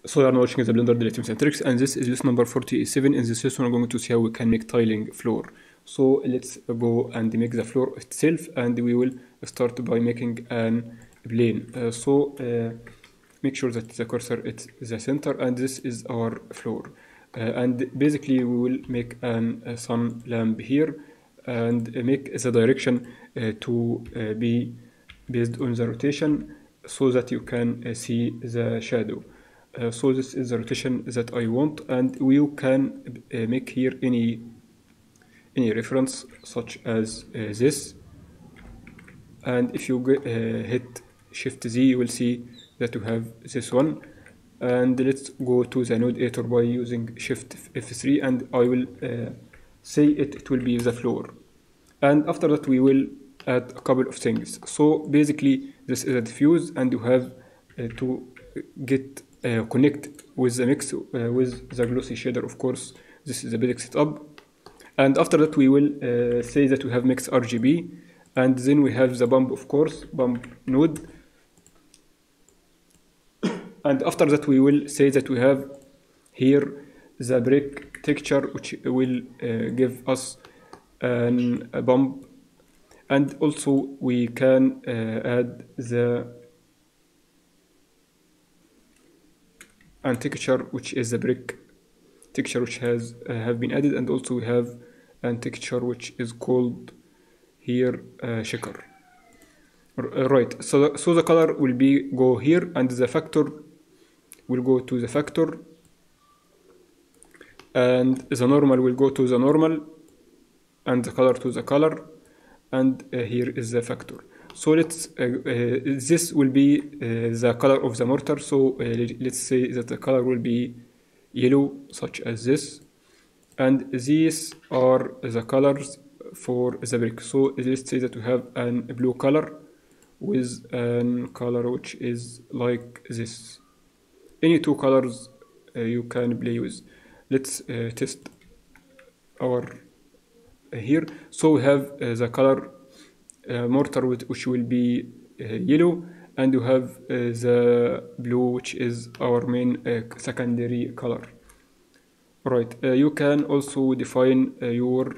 So you are now watching the Blender Daily Tips and Tricks, and this is lesson number 47. In this lesson, we're going to see how we can make tiling floor. So let's go and make the floor itself, and we will start by making an plane. Make sure that the cursor is the center, and this is our floor. And basically, we will make a sun lamp here, and make the direction to be based on the rotation, so that you can see the shadow. So this is the rotation that I want, and you can make here any reference such as this. And if you hit Shift Z, you will see that you have this one. And let's go to the node editor by using Shift F3, and I will say it will be the floor. And after that, we will add a couple of things. So basically, this is a diffuse, and you have to get connect with the mix with the glossy shader. Of course, this is the basic setup. And after that, we will say that we have mix RGB, and then we have the bump, of course, bump node. And after that, we will say that we have here the brick texture, which will give us a bump. And also we can add the texture, which is the brick texture, which has have been added. And also we have a texture which is called here checker. Right, so the color will be go here, and the factor will go to the factor, and the normal will go to the normal, and the color to the color, and here is the factor. So let's this will be the color of the mortar. So let's say that the color will be yellow, such as this, and these are the colors for the brick. So let's say that we have a blue color with a color which is like this. Any two colors you can play with. Let's test our here. So we have the color mortar, which will be yellow, and you have the blue, which is our main secondary color. Right, you can also define your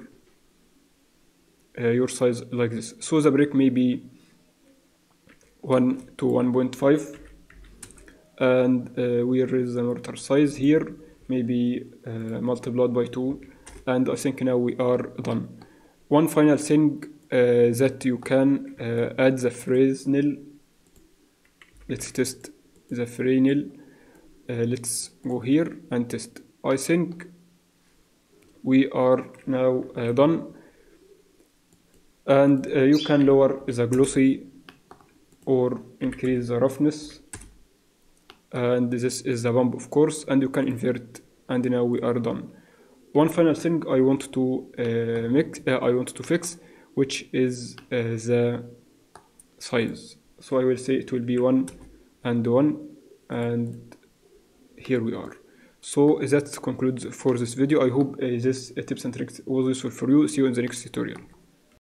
size like this. So the brick may be 1 to 1.5, and where is the mortar size here? Maybe multiplied by 2, and I think now we are done. One final thing that you can add the Fresnel. Let's test the Fresnel. Let's go here and test. I think we are now done, and you can lower the glossy or increase the roughness, and this is the bump, of course, and you can invert, and now we are done. One final thing I want to fix, which is the size. So I will say it will be 1 and 1, and here we are. So that concludes for this video. I hope this tips and tricks was useful for you. See you in the next tutorial.